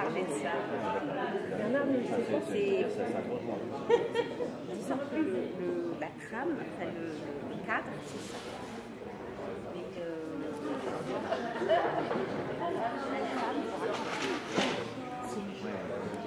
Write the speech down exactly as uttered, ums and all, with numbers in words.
j'ai ça. Bernard ne le sait pas, c'est... Disons que le, le, la trame, enfin le, le cadre, c'est ça. Et, euh, la trame, c'est